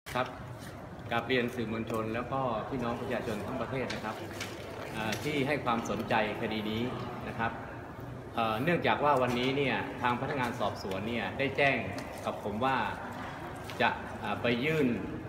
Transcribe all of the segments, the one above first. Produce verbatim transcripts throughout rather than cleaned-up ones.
ครับกราบเรียนสื่อมวลชนแล้วก็พี่น้องประชาชนทั้งประเทศนะครับที่ให้ความสนใจคดีนี้นะครับเนื่องจากว่าวันนี้เนี่ยทางพนักงานสอบสวนเนี่ยได้แจ้งกับผมว่าจะไปยื่น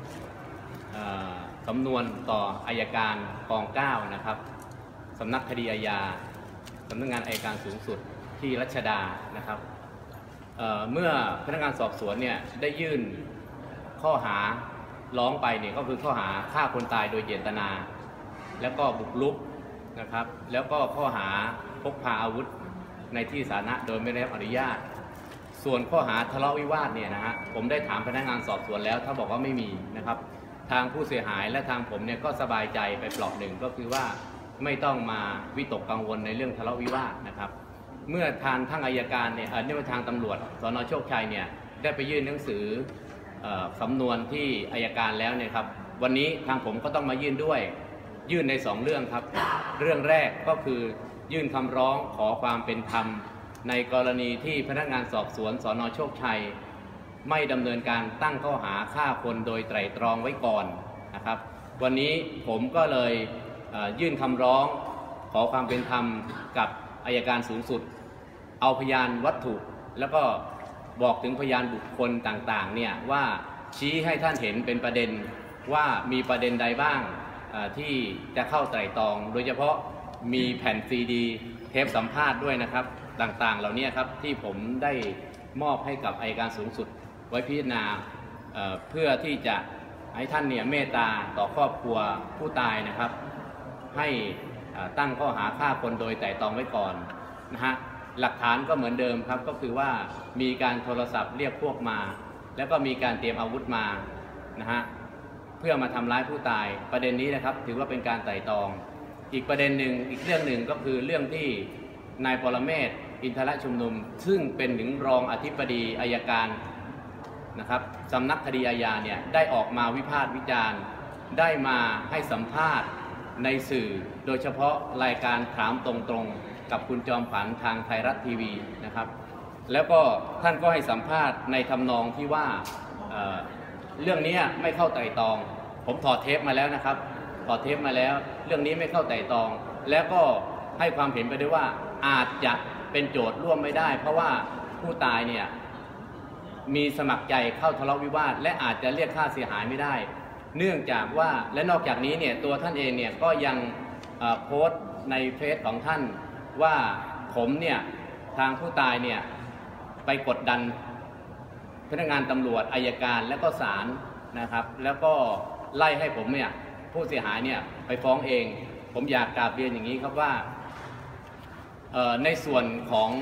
สำนวนต่ออัยการกองเก้านะครับสำนักคดีอาญาสำนักงานอัยการสูงสุดที่รัชดานะครับเ, เมื่อพนักงานสอบสวนเนี่ยได้ยื่นข้อหาร้องไปเนี่ยก็คือข้อหาฆ่าคนตายโดยเจตนาแล้วก็บุกรุกนะครับแล้วก็ข้อหาพกพาอาวุธในที่สาธารณะโดยไม่ได้รับอนุญาตส่วนข้อหาทะเลาะวิวาทเนี่ยนะฮะผมได้ถามพนักงานสอบสวนแล้วถ้าบอกว่าไม่มีนะครับทางผู้เสียหายและทางผมเนี่ยก็สบายใจไปเปลาะหนึ่งก็คือว่าไม่ต้องมาวิตกกังวลในเรื่องทะเลาะวิวาทนะครับเมื่อทางทางอัยการเนี่ยเนื่องทางตำรวจสน.โชคชัยเนี่ยได้ไปยื่นหนังสือสำนวนที่อัยการแล้วเนี่ยครับวันนี้ทางผมก็ต้องมายื่นด้วยยื่นในสองเรื่องครับเรื่องแรกก็คือยื่นคำร้องขอความเป็นธรรมในกรณีที่พนักงานสอบสวนสน.โชคชัยไม่ดำเนินการตั้งข้อหาฆ่าคนโดยไตร่ตรองไว้ก่อนนะครับวันนี้ผมก็เลยยื่นคำร้องขอความเป็นธรรมกับอัยการสูงสุดเอาพยานวัตถุแล้วก็บอกถึงพยานบุคคลต่างๆเนี่ยว่าชี้ให้ท่านเห็นเป็นประเด็นว่ามีประเด็นใดบ้างที่จะเข้าไตร่ตรองโดยเฉพาะมีแผ่นซีดีเทปสัมภาษณ์ด้วยนะครับต่างๆเหล่านี้ครับที่ผมได้มอบให้กับอัยการสูงสุดไว้พิจารณา เ, เพื่อที่จะให้ท่านเนี่ยเมตตาต่อครอบครัวผู้ตายนะครับให้ตั้งข้อหาฆ่าคนโดยไตร่ตรองไว้ก่อนนะฮะหลักฐานก็เหมือนเดิมครับก็คือว่ามีการโทรศัพท์เรียกพวกมาแล้วก็มีการเตรียมอาวุธมานะฮะเพื่อมาทำร้ายผู้ตายประเด็นนี้นะครับถือว่าเป็นการไตร่ตรองอีกประเด็นหนึ่งอีกเรื่องหนึ่งก็คือเรื่องที่นายปรเมศวร์อินทรชุมนุมซึ่งเป็นถึงรองอธิบดีอัยการนะครับสำนักคดีอาญาเนี่ยได้ออกมาวิพากษ์วิจารณ์ได้มาให้สัมภาษณ์ในสื่อโดยเฉพาะรายการถามตรงๆกับคุณจอมขวัญทางไทยรัฐทีวีนะครับแล้วก็ท่านก็ให้สัมภาษณ์ในทำนองที่ว่า เ, เรื่องนี้ไม่เข้าไตร่ตรองผมถอดเทปมาแล้วนะครับถอดเทปมาแล้วเรื่องนี้ไม่เข้าไตร่ตรองแล้วก็ให้ความเห็นไปด้วยว่าอาจจะเป็นโจทย์ร่วมไม่ได้เพราะว่าผู้ตายเนี่ยมีสมัครใจเข้าทะเลาะวิวาทและอาจจะเรียกค่าเสียหายไม่ได้เนื่องจากว่าและนอกจากนี้เนี่ยตัวท่านเองเนี่ยก็ยังโพสต์ในเฟซของท่านว่าผมเนี่ยทางผู้ตายเนี่ยไปกดดันพนักงานตำรวจอัยการและก็ศาลนะครับแล้วก็ไล่ให้ผมเนี่ยผู้เสียหายเนี่ยไปฟ้องเองผมอยากกราบเรียนอย่างนี้ครับว่าในส่วนของ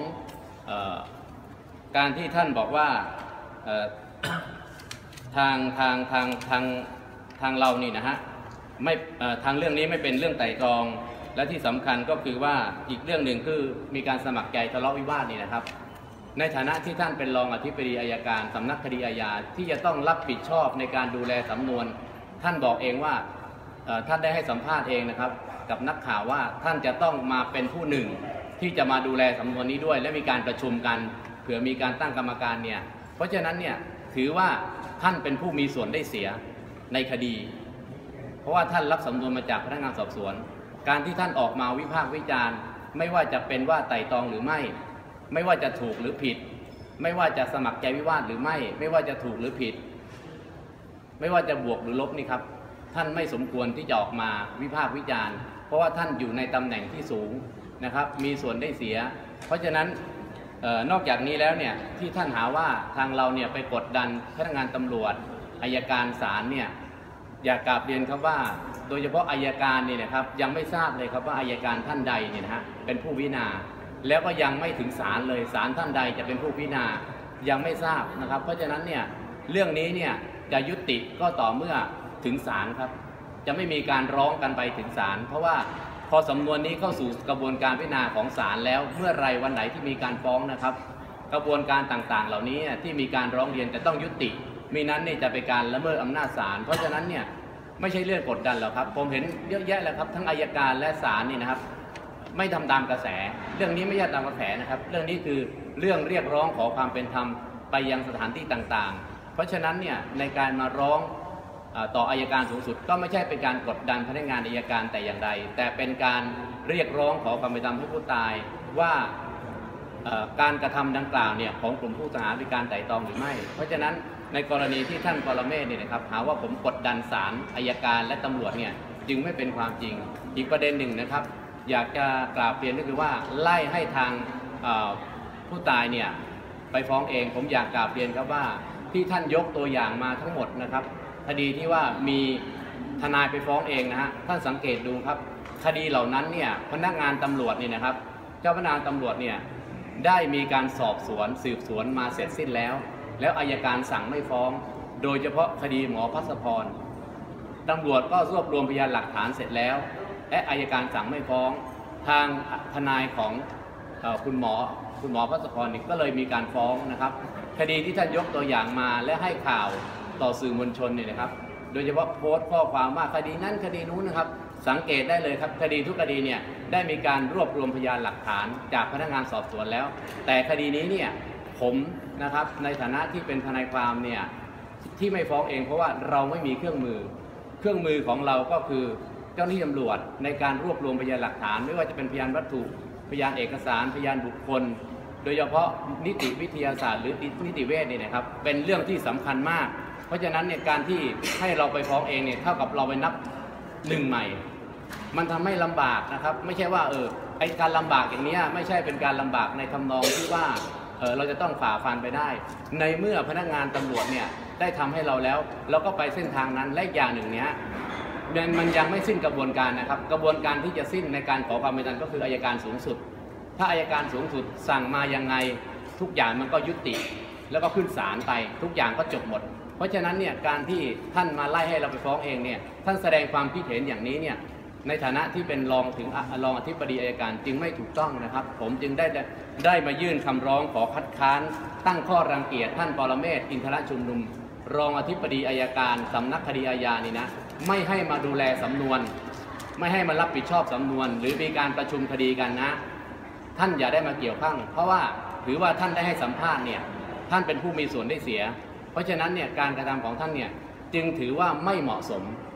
การที่ท่านบอกว่าทางทางทางทางทางเรานี่นะฮะไม่ทางเรื่องนี้ไม่เป็นเรื่องไตร่ตรองและที่สำคัญก็คือว่าอีกเรื่องหนึ่งคือมีการสมัครใจทะเลาะวิวาทนี่นะครับในฐานะที่ท่านเป็นรองอธิบดีอัยการสำนักคดีอาญาที่จะต้องรับผิดชอบในการดูแลสำนวนท่านบอกเองว่าท่านได้ให้สัมภาษณ์เองนะครับกับนักข่าวว่าท่านจะต้องมาเป็นผู้หนึ่งที่จะมาดูแลสำนวนนี้ด้วยและมีการประชุมกันเผื่อมีการตั้งกรรมการเนี่ยเพราะฉะนั้นเนี่ยถือว่าท่านเป็นผู้มีส่วนได้เสียในคดีเพราะว่าท่านรับสำนวนมาจากพนักงานสอบสวนการที่ท่านออกมาวิพากษ์วิจารณ์ไม่ว่าจะเป็นว่าไต่ตรองหรือไม่ไม่ว่าจะถูกหรือผิดไม่ว่าจะสมัครใจวิวาทหรือไม่ไม่ว่าจะถูกหรือผิดไม่ว่าจะบวกหรือลบนี่ครับท่านไม่สมควรที่จะออกมาวิพากษ์วิจารณ์เพราะว่าท่านอยู่ในตำแหน่งที่สูงนะครับมีส่วนได้เสียเพราะฉะนั้นนอกจากนี้แล้วเนี่ยที่ท่านหาว่าทางเราเนี่ยไปกดดันพนักงานตำรวจอัยการศาลเนี่ยอยากกราบเรียนครับว่าโดยเฉพาะอัยการนี่นะครับยังไม่ทราบเลยครับว่าอัยการท่านใดเนี่ยนะฮะเป็นผู้พิจารณาแล้วก็ยังไม่ถึงศาลเลยศาลท่านใดจะเป็นผู้พิจารณายังไม่ทราบนะครับเพราะฉะนั้นเนี่ยเรื่องนี้เนี่ยจะยุติก็ต่อเมื่อถึงศาลครับจะไม่มีการร้องกันไปถึงศาลเพราะว่าพอสำนวนนี้เข้าสู่กระบวนการพิจารณาของศาลแล้วเมื่อไรวันไหนที่มีการฟ้องนะครับกระบวนการต่างๆเหล่านี้ที่มีการร้องเรียนจะต้องยุติมินั้นนี่จะเป็นการละเมิดอำนาจศาลเพราะฉะนั้นเนี่ยไม่ใช่เรื่องกดดันหรอกครับผมเห็นเยอะแยะแล้วครับทั้งอัยการและศาลนี่นะครับไม่ทำตามกระแสเรื่องนี้ไม่ใช่ตามกระแสนะครับเรื่องนี้คือเรื่องเรียกร้องขอความเป็นธรรมไปยังสถานที่ต่างๆเพราะฉะนั้นเนี่ยในการมาร้องต่ออัยการสูงสุดก็ไม่ใช่เป็นการกดดันพนักงานอัยการแต่อย่างใดแต่เป็นการเรียกร้องขอความเป็นธรรมให้ผู้ตายว่าการกระทำดังกล่าวเนี่ยของกลุ่มผู้ต้องหาเป็นการไตร่ตรองหรือไม่เพราะฉะนั้นในกรณีที่ท่านปรเมศเนี่ยนะครับหาว่าผมกดดันศาลอัยการและตำรวจเนี่ยจึงไม่เป็นความจริงอีกประเด็นหนึ่งนะครับอยากจะกราบเรียนก็คือว่าไล่ให้ทางผู้ตายเนี่ยไปฟ้องเองผมอยากกราบเรียนครับว่าที่ท่านยกตัวอย่างมาทั้งหมดนะครับคดีที่ว่ามีทนายไปฟ้องเองนะฮะท่านสังเกตดูครับคดีเหล่านั้นเนี่ยพนักงานตำรวจนี่นะครับเจ้าพนักงานตำรวจเนี่ยได้มีการสอบสวนสืบสวนมาเสร็จสิ้นแล้วแล้วอัยการสั่งไม่ฟ้องโดยเฉพาะคดีหมอภัสพรตำรวจก็รวบรวมพยานหลักฐานเสร็จแล้วและอัยการสั่งไม่ฟ้องทางทนายของเอ่อคุณหมอคุณหมอภัสพรก็เลยมีการฟ้องนะครับคดีที่ท่านยกตัวอย่างมาและให้ข่าวต่อสื่อมวลชนเนี่ยนะครับโดยเฉพาะโพสต์ข้อความว่าคดีนั้นคดีนู้นนะครับสังเกตได้เลยครับคดีทุกคดีเนี่ยได้มีการรวบรวมพยานหลักฐานจากพนักงานสอบสวนแล้วแต่คดีนี้เนี่ยผมนะครับในฐานะที่เป็นทนายความเนี่ยที่ไม่ฟ้องเองเพราะว่าเราไม่มีเครื่องมือเครื่องมือของเราก็คือเจ้าหน้าที่ตำรวจในการรวบรวมพยานหลักฐานไม่ว่าจะเป็นพยานวัตถุพยานเอกสารพยานบุคคลโดยเฉพาะนิติวิทยาศาสตร์หรือนิติเวชนี่นะครับเป็นเรื่องที่สำคัญมากเพราะฉะนั้นเนี่ยการที่ให้เราไปฟ้องเองเนี่ยเท่ากับเราไปนับหนึ่งใหม่มันทำให้ลำบากนะครับไม่ใช่ว่าเออไอการลำบากอย่างนี้ไม่ใช่เป็นการลำบากในทำนองที่ว่าเออเราจะต้องฝ่าฟันไปได้ในเมื่อพนักงานตำรวจเนี่ยได้ทำให้เราแล้วเราก็ไปเส้นทางนั้นและอย่างหนึ่งเนี้ยมันยังไม่สิ้นกระบวนการนะครับกระบวนการที่จะสิ้นในการขอความเป็นธรรมก็คืออัยการสูงสุดถ้าอัยการสูงสุดสั่งมายังไงทุกอย่างมันก็ยุติแล้วก็ขึ้นศาลไปทุกอย่างก็จบหมดเพราะฉะนั้นเนี่ยการที่ท่านมาไล่ให้เราไปฟ้องเองเนี่ยท่านแสดงความคิดเห็นอย่างนี้เนี่ยในฐานะที่เป็นรองถึงรองอธิบดีอัยการจึงไม่ถูกต้องนะครับผมจึงได้ได้มายื่นคำร้องขอคัดค้านตั้งข้อรังเกียจท่านปรเมศวร์อินทรชุมนุมรองอธิบดีอัยการสำนักคดีอาญานี่นะไม่ให้มาดูแลสำนวนไม่ให้มารับผิดชอบสำนวนหรือมีการประชุมคดีกันนะท่านอย่าได้มาเกี่ยวข้องเพราะว่าถือว่าท่านได้ให้สัมภาษณ์เนี่ยท่านเป็นผู้มีส่วนได้เสียเพราะฉะนั้นเนี่ยการกระทำของท่านเนี่ยจึงถือว่าไม่เหมาะสม